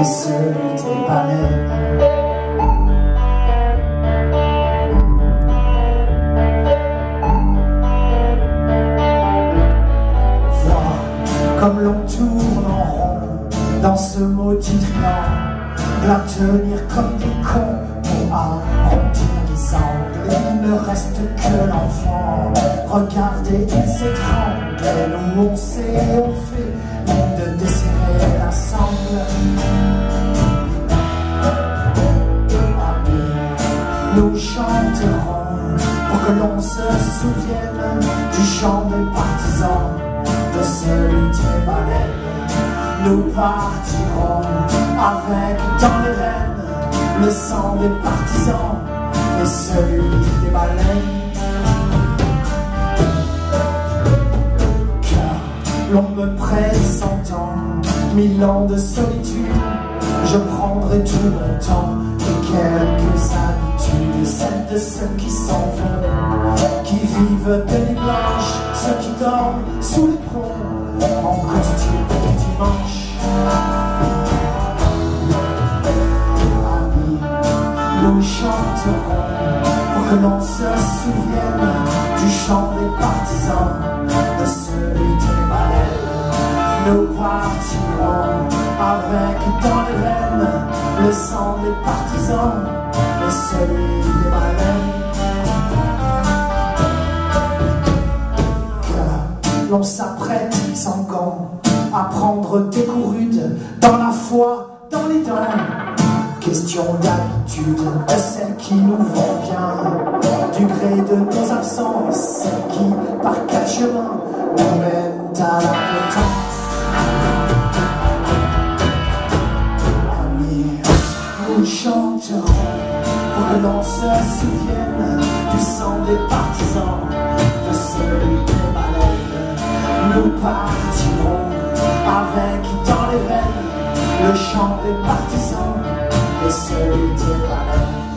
et celui des baleines. Comme l'on tourne en rond dans ce maudit triangle, la tenir comme des cons pour arrondir les angles. Il ne reste que l'enfant, regardez, il s'étrangle, et nous on sait, on fait de desserrer la sangle. Amis, nous chanterons pour que l'on se souvienne du chant des partisans, de celui des baleines. Nous partirons avec dans les veines le sang des partisans et celui des baleines. Car l'on me prête 100 ans, 1000 ans de solitude, je prendrai tout mon temps et quelques habitudes, celles de ceux qui s'en vont, qui vivent de nuit blanche, ceux qui dorment sous les ponts en costume du dimanche. Amis, nous chanterons pour que l'on se souvienne du chant des partisans, de celui des baleines. Nous partirons avec dans les veines le sang des partisans et celui des baleines. L'on s'apprête sans gants à prendre des coups rudes dans la foi, dans les dents. Question d'habitude de celles qui nous vont bien, du gré de nos absences, celles qui, par quatre chemins, nous mènent à la potence. Amis, nous chanterons pour que l'on se souvienne du sang des partisans, de celui des baleines. Nous partirons avec dans les veines le chant des partisans et celui des baleines.